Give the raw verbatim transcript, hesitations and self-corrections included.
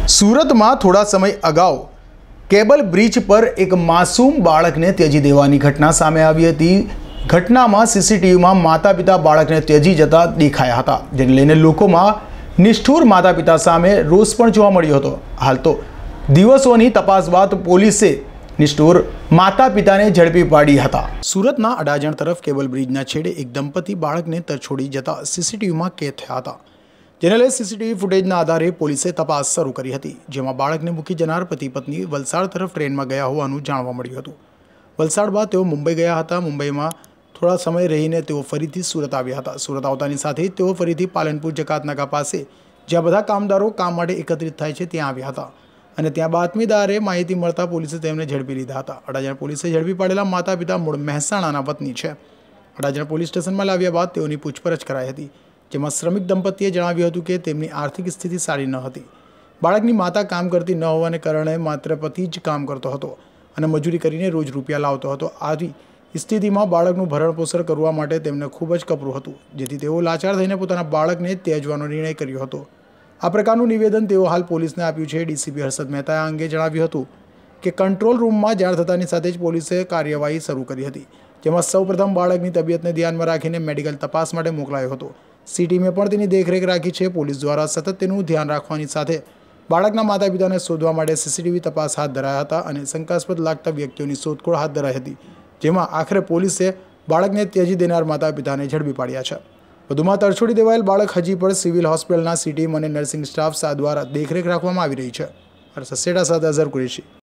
સુરતમાં થોડા સમય અગાઉ કેબલ બ્રિજ પર એક માસૂમ બાળકને ત્યજી દેવાની ઘટના સામે આવી હતી। ઘટનામાં સીસીટીવીમાં માતા પિતા બાળકને ત્યજી જતા દેખાયા હતા, જેને લઈને લોકોમાં નિષ્ઠુર માતા પિતા સામે રોષ પણ જોવા મળ્યો હતો। હાલ તો દિવસોની તપાસ બાદ પોલીસે નિષ્ઠુર માતા પિતાને ઝડપી પાડી હતા। સુરતના અડાજણ તરફ કેબલ બ્રિજના છેડે એક દંપતી બાળકને તરછોડી જતા સીસીટીવીમાં કેદ થયા હતા, જેને લઈ સીસીટીવી ફૂટેજના આધારે પોલીસે તપાસ શરૂ કરી હતી, જેમાં બાળકને મૂકી જનાર પતિ પત્ની વલસાડ તરફ ટ્રેનમાં ગયા હોવાનું જાણવા મળ્યું હતું। વલસાડ બાદ તેઓ મુંબઈ ગયા હતા। મુંબઈમાં થોડા સમય રહીને તેઓ ફરીથી સુરત આવ્યા હતા। સુરત આવતાની સાથે તેઓ ફરીથી પાલનપુર જકાતનાકા પાસે, જ્યાં બધા કામદારો કામ માટે એકત્રિત થાય છે, ત્યાં આવ્યા હતા અને ત્યાં બાતમીદારે માહિતી મળતા પોલીસે તેમને ઝડપી લીધા હતા। અડાજણ પોલીસે ઝડપી પાડેલા માતા પિતા મૂળ મહેસાણાના વતની છે। અડાજણ પોલીસ સ્ટેશનમાં લાવ્યા બાદ તેઓની પૂછપરછ કરાઈ હતી, જેમાં શ્રમિક દંપતીએ જણાવ્યું હતું કે તેમની આર્થિક સ્થિતિ સારી ન હતી। બાળકની માતા કામ કરતી ન હોવાને કારણે માત્ર પતિ જ કામ કરતો હતો અને મજૂરી કરીને રોજ રૂપિયા લાવતો હતો। આવી સ્થિતિમાં બાળકનું ભરણપોષણ કરવા માટે તેમને ખૂબ જ કપરું હતું, જેથી તેઓ લાચાર થઈને પોતાના બાળકને ત્યજવાનો નિર્ણય કર્યો હતો। આ પ્રકારનું નિવેદન તેઓ હાલ પોલીસને આપ્યું છે। ડીસીપી હર્ષદ મહેતાએ આ અંગે જણાવ્યું હતું કે કંટ્રોલ રૂમમાં જાણ થતાની સાથે જ પોલીસે કાર્યવાહી શરૂ કરી હતી, જેમાં સૌપ્રથમ બાળકની તબિયતને ધ્યાનમાં રાખીને મેડિકલ તપાસ માટે મોકલાયો હતો। સી ટીમે પણ તેની દેખરેખ રાખી છે। પોલીસ દ્વારા સતત તેનું ધ્યાન રાખવાની સાથે બાળકના માતા પિતાને શોધવા માટે સીસીટીવી તપાસ હાથ ધરાયા હતા અને શંકાસ્પદ લાગતા વ્યક્તિઓની શોધખોળ હાથ ધરાઈ હતી, જેમાં આખરે પોલીસે બાળકને ત્યજી દેનાર માતા પિતાને ઝડપી પાડ્યા છે। વધુમાં તરછોડી દેવાયેલ બાળક હજી પણ સિવિલ હોસ્પિટલના સી ટીમ અને નર્સિંગ સ્ટાફ દ્વારા દેખરેખ રાખવામાં આવી રહી છે। હર્ષદ સેટા સાથે અઝર કુરેશી।